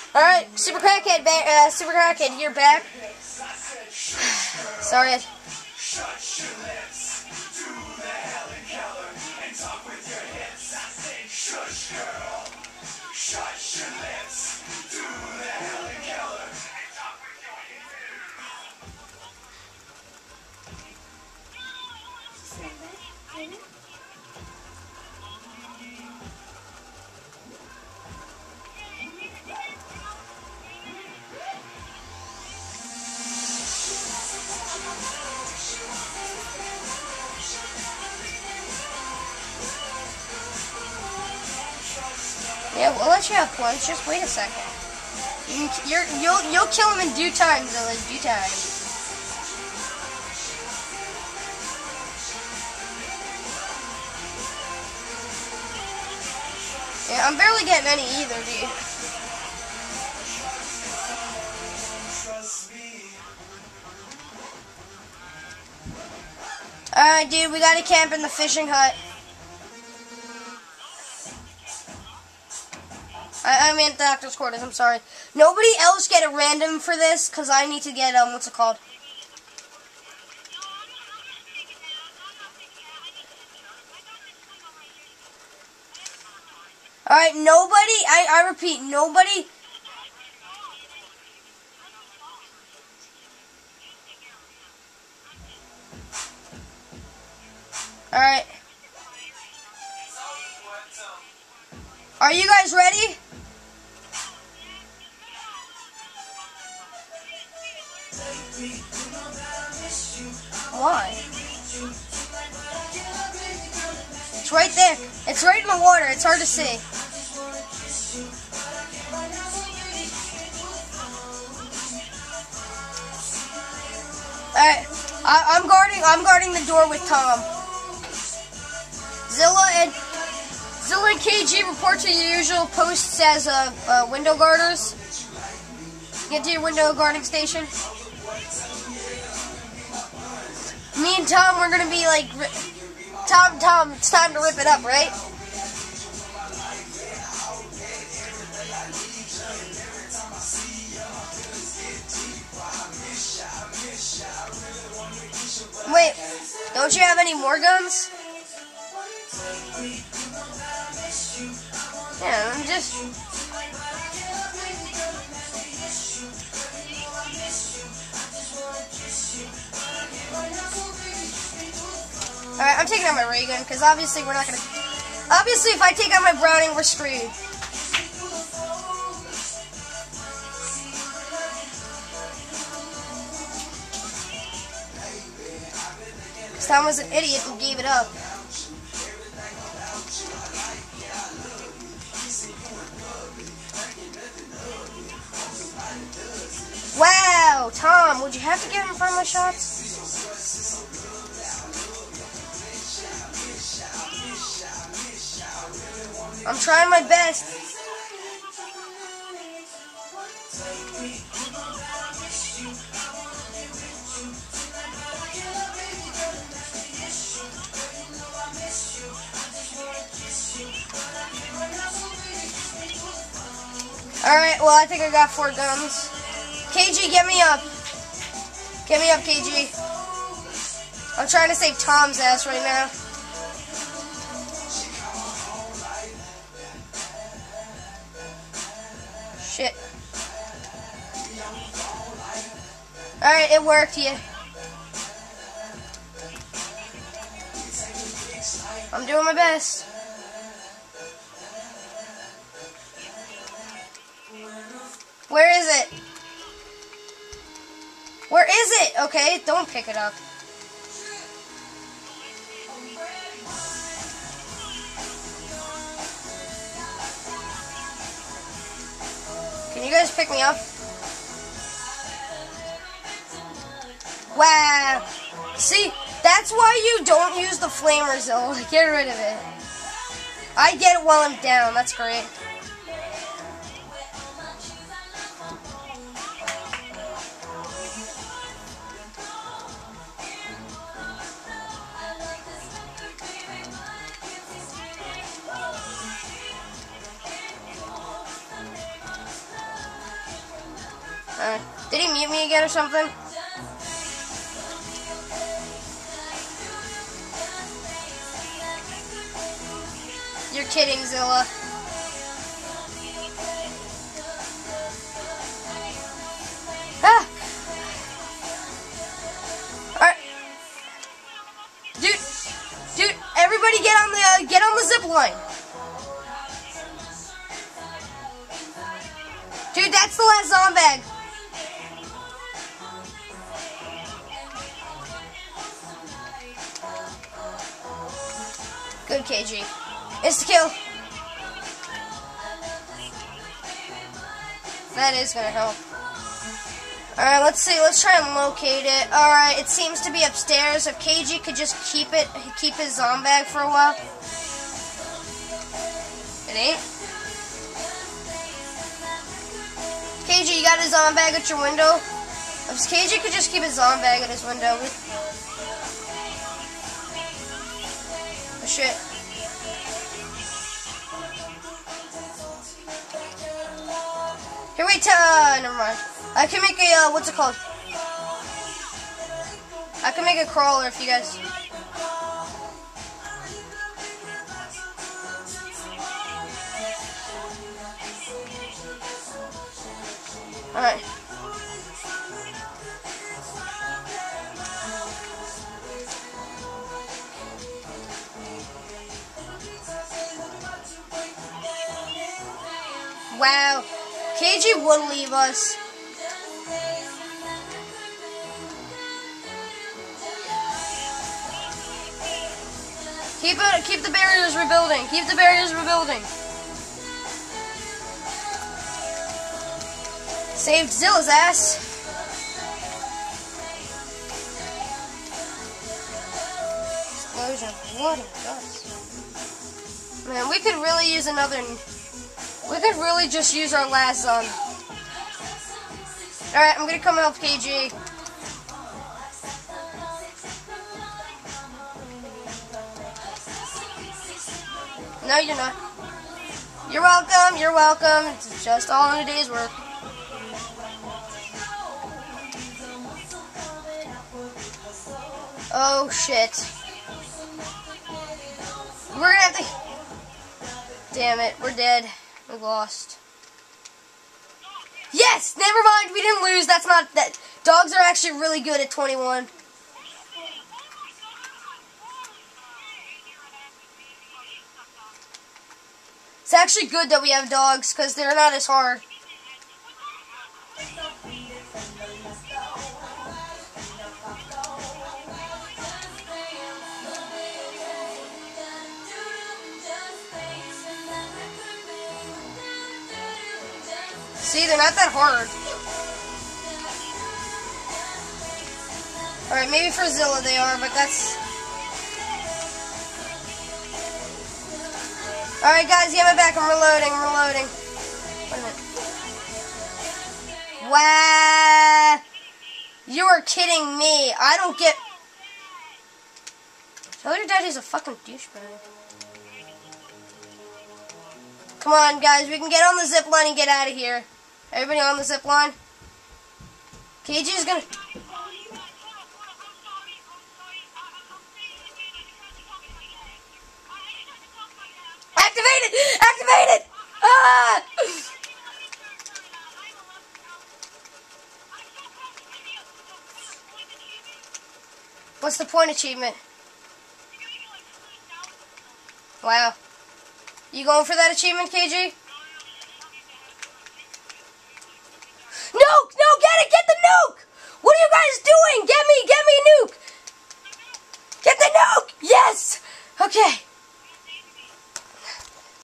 Alright, Super Crackhead, you're back. Sorry. Yeah, we'll let you have points. Just wait a second. You'll kill him in due time, Zilla. In due time. Yeah, I'm barely getting any either, dude. Alright, dude, we gotta camp in the fishing hut. I mean, the doctor's quarters, I'm sorry. Nobody else get a random for this, because I need to get, what's it called? Alright, nobody, I repeat, nobody... Alright. Are you guys ready? Why? It's right there. It's right in the water. It's hard to see. Alright. I'm guarding the door with Tom. Zilla and KG report to your usual posts as window guarders. Get to your window guarding station. Me and Tom, we're gonna be like, Tom, it's time to rip it up, right? Wait, don't you have any more guns? Yeah, I'm just... Alright, I'm taking out my ray gun, because obviously we're not gonna... Obviously, if I take out my Browning, we're screwed. Because Tom was an idiot who gave it up. Wow, Tom, would you have to get in front of my shots? I'm trying my best. Alright, well, I think I got 4 guns. KG, get me up. Get me up, KG. I'm trying to save Tom's ass right now. Shit. Alright, it worked, yeah. I'm doing my best. Where is it? Where is it? Okay, don't pick it up. Can you guys pick me up? Wow. See, that's why you don't use the flamers, though. Get rid of it. I get it while I'm down. That's great. Did he mute me again or something? You're kidding, Zilla. Ah! Alright. Dude, everybody get on the zip line. Dude, that's the last zombag. Good, KG. Insta-kill. That is gonna help. Alright, let's see. Let's try and locate it. Alright, it seems to be upstairs. If KG could just keep his zombag for a while. It ain't. KG, you got his zombag at your window? If KG could just keep his zombag at his window. Oh, shit. Here, wait, never mind. I can make a, what's it called? I can make a crawler if you guys... Alright. Wow. KG would leave us. Keep the barriers rebuilding. Keep the barriers rebuilding. Saved Zilla's ass. Explosion of blood and guts. Man, we could really use another. We could really just use our last zone. Alright, I'm gonna come help KG. No, you're not. You're welcome, you're welcome. It's just all in a day's work. Oh, shit. We're gonna have to... Damn it, we're dead. We lost. Yes! Never mind, we didn't lose. That's not... that. Dogs are actually really good at 21. It's actually good that we have dogs, because they're not as hard. See, they're not that hard. Alright, maybe for Zilla they are, but that's... Alright guys, get me back, I'm reloading. Wait a minute. Wow! You are kidding me. I don't get... Tell your daddy's a fucking douchebag. Come on guys, we can get on the zip line and get out of here. Everybody on the zip line? KG is gonna... Activate it! Activate it! Ah! What's the point achievement? Wow. You going for that achievement, KG? Nuke! No, get it! Get the nuke! What are you guys doing? Get me a nuke! Get the nuke! Yes! Okay.